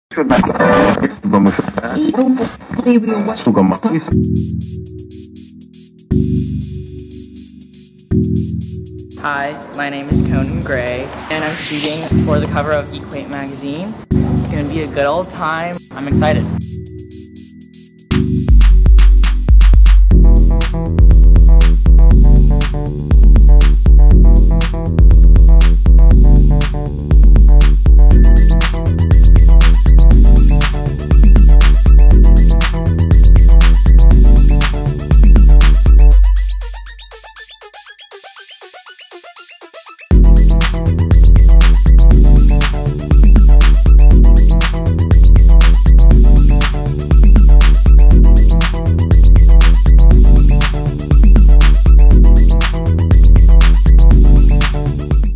Hi, my name is Conan Gray, and I'm shooting for the cover of Equate magazine. It's gonna be a good old time. I'm excited.